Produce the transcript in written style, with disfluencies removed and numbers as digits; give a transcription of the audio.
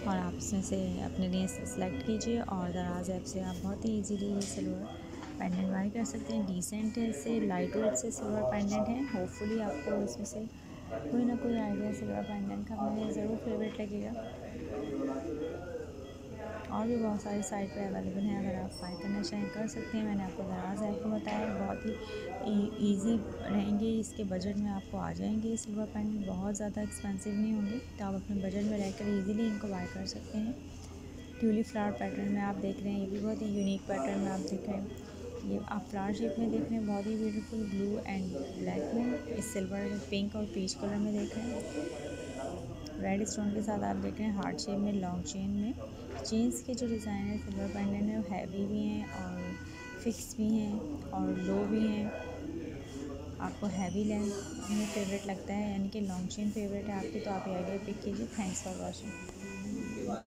और आप इसमें से अपने लिए सेलेक्ट कीजिए और दराज ऐप से आप बहुत ही इजीली ये सिल्वर पेंडेंट बाय कर सकते हैं। डिसेंट है, इससे लाइट वेट से सिल्वर पेंडेंट है। होपफुली आपको इसमें से कोई ना कोई आइडिया सिल्वर पेंडेंट का अपने लिए ज़रूर फेवरेट लगेगा। और भी बहुत सारी साइट पे अवेलेबल हैं, अगर आप बाय करना चाहें कर सकते हैं। मैंने आपको दराज ऐप को बताया, बहुत ही ईजी रहेंगे, इसके बजट में आपको आ जाएंगे। सिल्वर पेंडेंट बहुत ज़्यादा एक्सपेंसिव नहीं होंगे, तो आप अपने बजट में रहकर ईजिली इनको बाय कर सकते हैं। ट्यूलिप फ्लावर पैटर्न में आप देख रहे हैं, ये भी बहुत ही यूनिक पैटर्न में आप देख रहे हैं। ये आप फ्लावर शेप में देख रहे हैं, बहुत ही ब्यूटीफुल ब्लू एंड ब्लैक में, इस सिल्वर पिंक और पीच कलर में देख रहे हैं। रेड स्टोन के साथ आप देख रहे हैं हार्ट शेप में लॉन्ग चेन में। चेन्स के जो डिज़ाइन है सिल्वर पेंडेंट है वो हैवी भी हैं और फिक्स भी हैं और लो भी हैं। आपको हैवी लेंथ में फेवरेट लगता है, यानी कि लॉन्ग चेन फेवरेट है आपकी, तो आप ये आइडिया पिक कीजिए। Thanks for watching.